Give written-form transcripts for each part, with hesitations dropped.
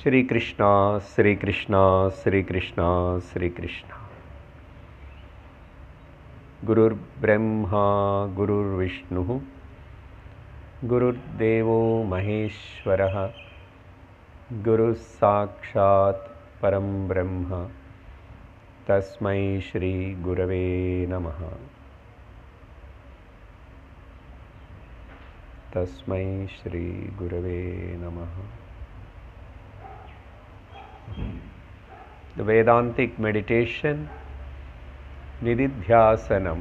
Shri Krishna, Shri Krishna, Shri Krishna, Shri Krishna. Gurur Brahma, Gurur Vishnu, Gurur Devo Maheshwaraha, Guru Sakshat Param Brahma, Tasmai Shri Gurave Namaha. Tasmai Shri Gurave Namaha. The Vedantic meditation, Nididhyasanam.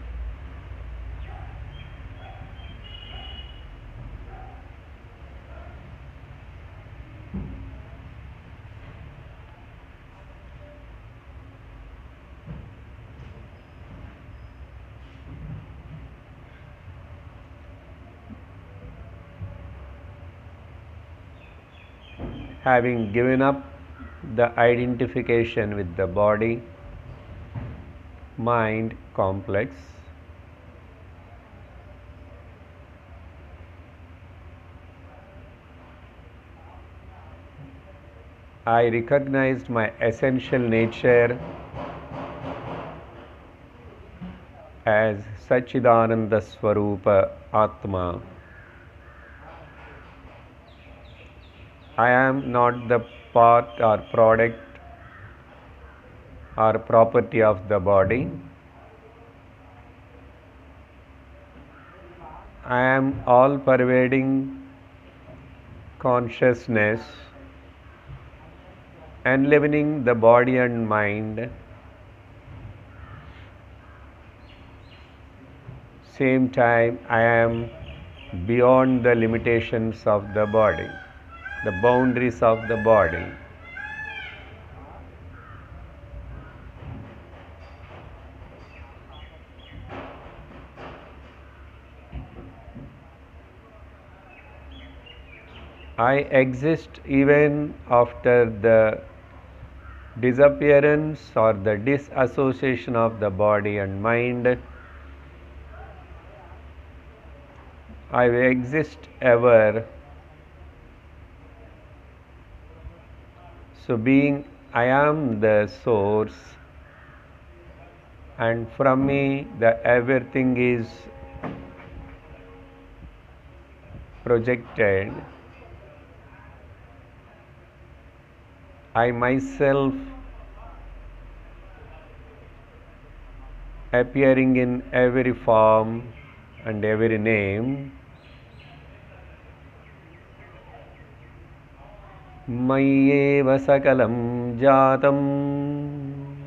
Having given up the identification with the body, mind complex, I recognized my essential nature as Satchidananda Swaroopa Atma. I am not the part or product or property of the body. I am all pervading consciousness enlivening the body and mind. Same time, I am beyond the limitations of the body, the boundaries of the body. I exist even after the disappearance or the disassociation of the body and mind. I exist ever. So being I am the source, and from me the everything is projected. I myself appearing in every form and every name. Mayyeva sakalam jatam.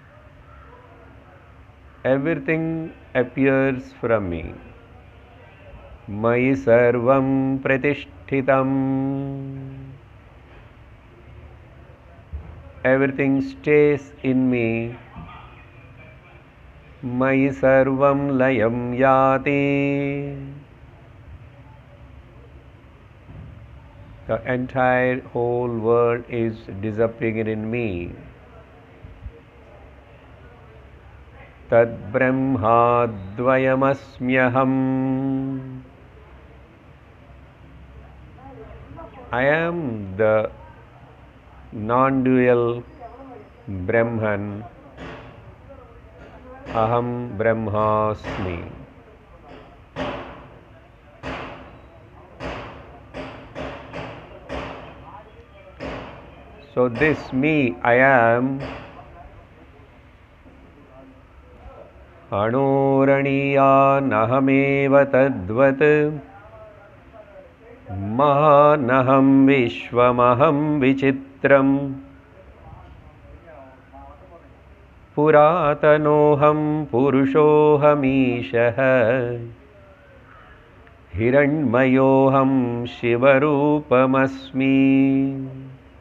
Everything appears from me. Mayi sarvam pratishtitam. Everything stays in me. Mayi sarvam layam yati. The entire whole world is disappearing in me. Tad brahma dvayamasmyaham. I am the non-dual Brahman. Aham Brahmasmi. So this me, I am, Anoraniya nahameva tadvat, Mahanaham vishvamaham vichitram, Puratanoham purushohamishah, Hiranmayoham shivarupamasmi.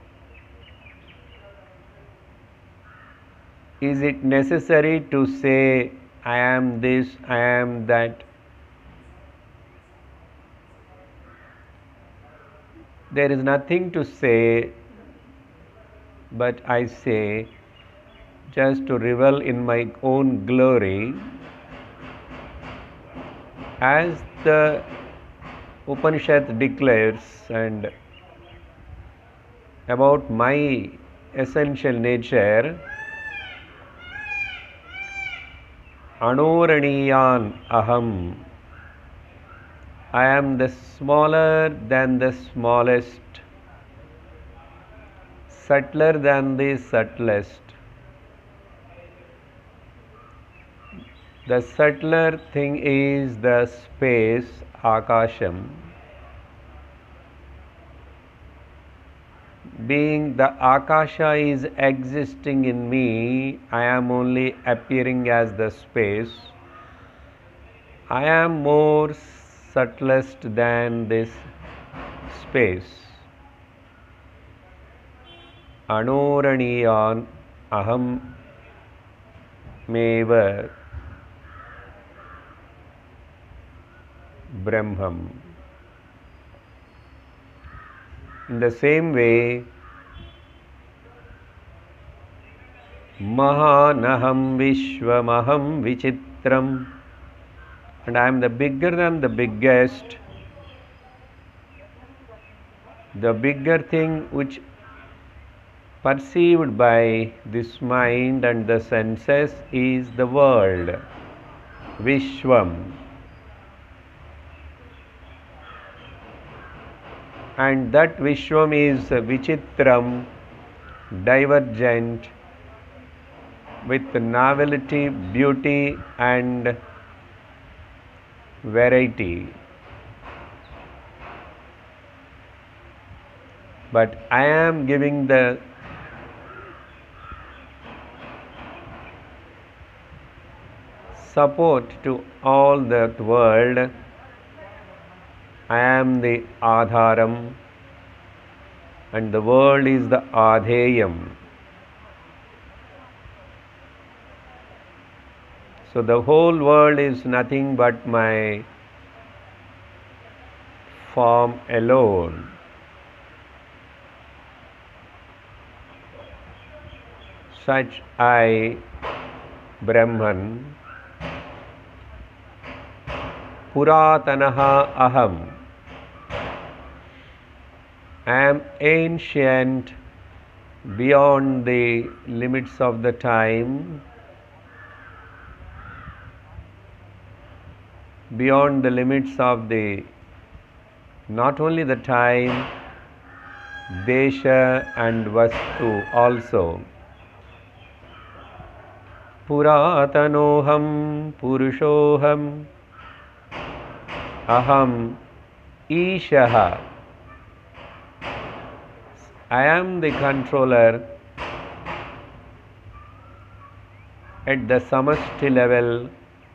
Is it necessary to say, I am this, I am that? There is nothing to say, but I say, just to revel in my own glory, as the Upanishad declares, and about my essential nature, Anoraniyan Aham. I am the smaller than the smallest, subtler than the subtlest. The subtler thing is the space, Akasham. Being the Akasha is existing in me, I am only appearing as the space. I am more subtlest than this space. Anoraniyan Aham Meva Brahmam. In the same way, Mahanaham Vishwamaham Vichitram, and I am the bigger than the biggest. The bigger thing which perceived by this mind and the senses is the world, Vishwam. And that Vishwam is Vichitram, divergent, with novelty, beauty and variety. But I am giving the support to all that world. I am the Adharam and the world is the Adheyam. So the whole world is nothing but my form alone. Such I, Brahman, Puratanaha Aham, am ancient beyond the limits of the time, beyond the limits of the not only the time, desha and vastu also. Puratanoham Purushoham Aham Ishaha. I am the controller at the samasti level,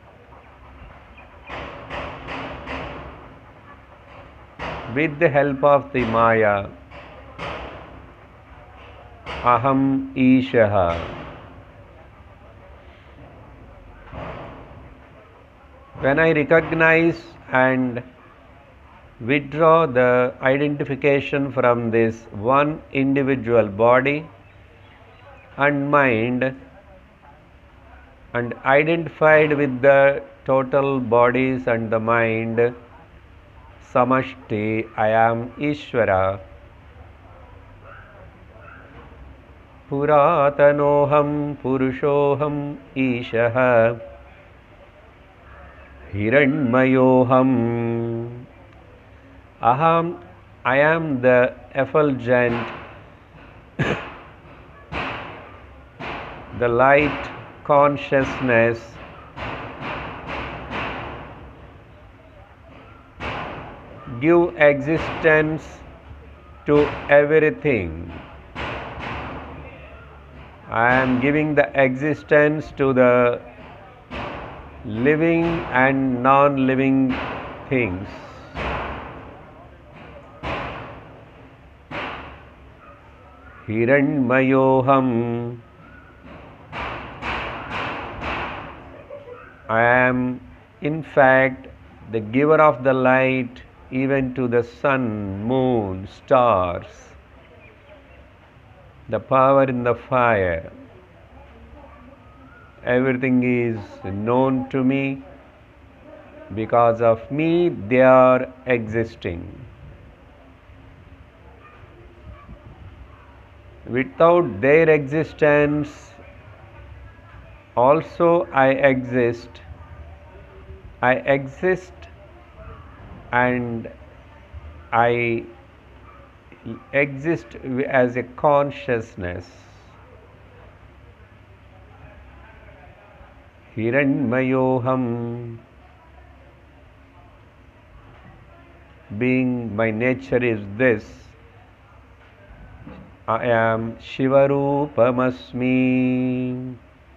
with the help of the Maya. Aham Ishaha. When I recognize and withdraw the identification from this one individual body and mind and identified with the total bodies and the mind, Samashti, I am Ishvara. Puratanoham Purushoham Ishaha Hiranmayoham. Aham, I am the effulgent, the light consciousness, give existence to everything. I am giving the existence to the living and non-living things. Hiranmayoham. I am in fact the giver of the light even to the sun, moon, stars, the power in the fire. Everything is known to me. Because of me, they are existing. Without their existence, also I exist. I exist and I exist as a consciousness. Hiranmayoham, being my nature is this, I am Shivarupamasmi.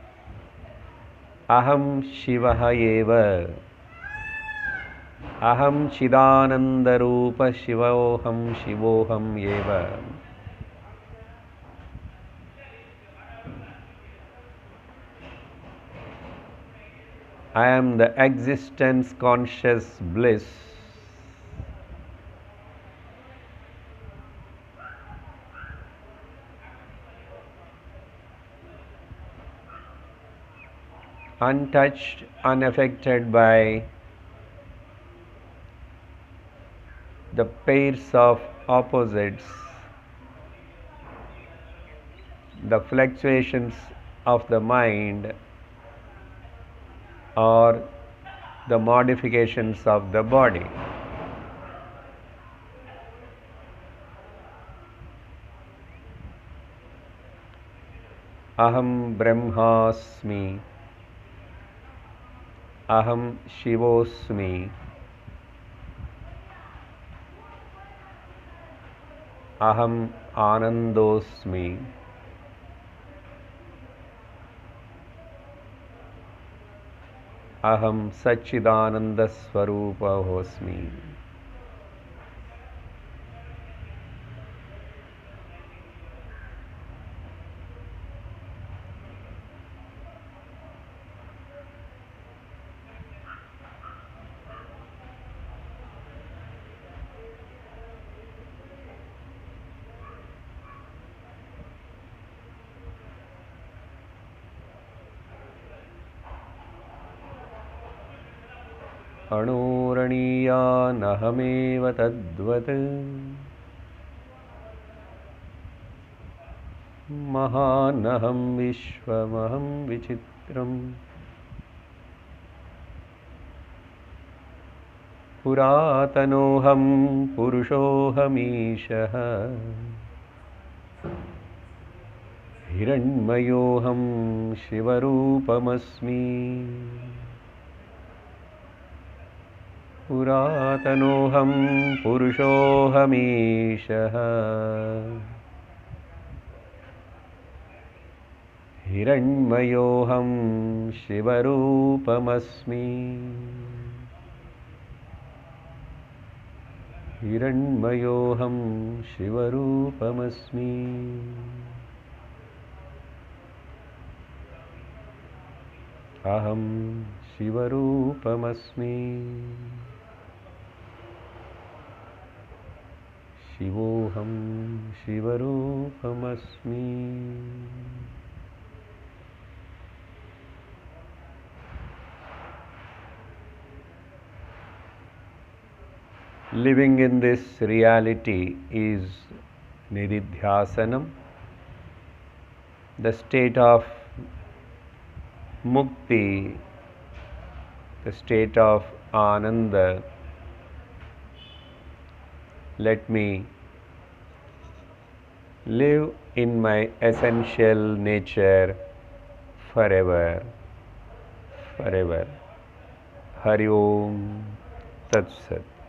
Aham Shivaha eva. Aham Chidanandarupa Shivoham Shivoham eva. I am the existence conscious bliss. Untouched, unaffected by the pairs of opposites, the fluctuations of the mind, or the modifications of the body. Aham Brahmasmi. Aham Shivosmi. Aham Anandosmi. Aham Satchidananda Swaroopa Hosmi. अणोरणीयानहमेव तद्वत् महानहं विश्वमहं विचित्रम् पुरातनोऽहं पुरुषोऽहमीशः हिरण्मयोऽहं शिवरूपमस्मि पुरातनोऽहं पुरुषोऽहमीशः हिरण्मयोऽहं शिवरूपमस्मि हिरण्मयोऽहं शिवरूपमस्मि अहं शिवरूपमस्मि शिवोऽहं शिवरूपमस्मि Living in this reality is nididhyasanam, the state of mukti, the state of ananda. Let me live in my essential nature forever, forever. Hari Om Tat Sat.